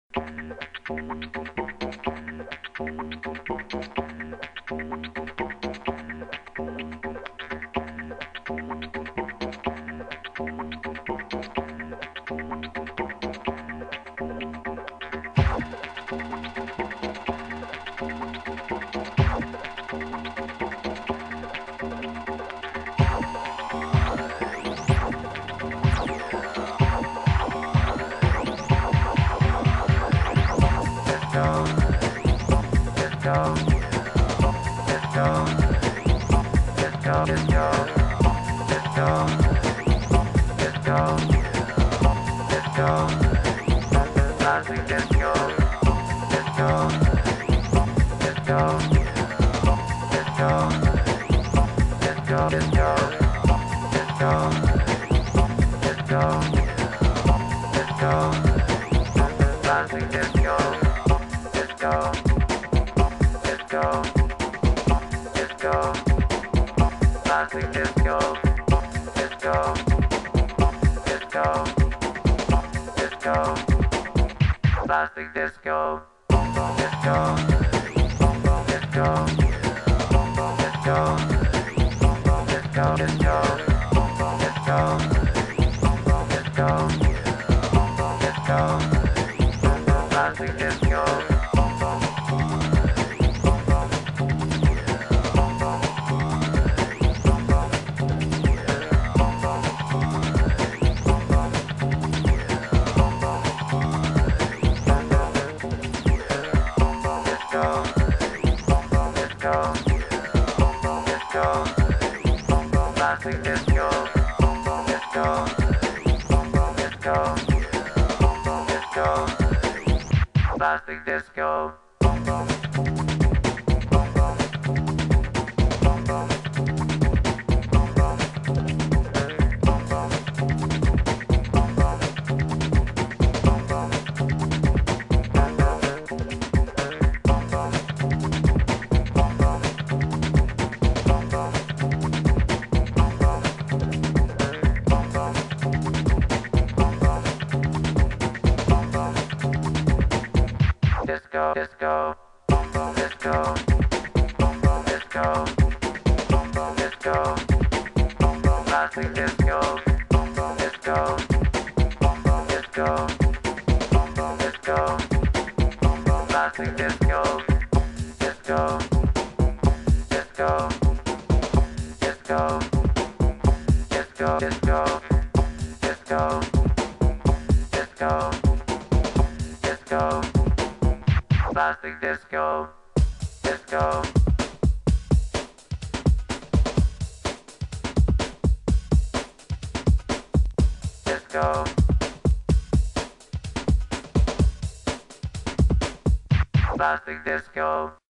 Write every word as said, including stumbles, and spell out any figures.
Plastic disco, disco, disco, disco, disco, disco, disco, disco, disco, plastic disco. Plastic disco, disco, disco, disco, plastic disco. Disco, disco, disco, disco, disco, plastic disco, disco, disco, disco, plastic disco, disco, disco, disco, disco, disco, disco, disco, disco. Plastic disco, disco. Disco. Plastic disco.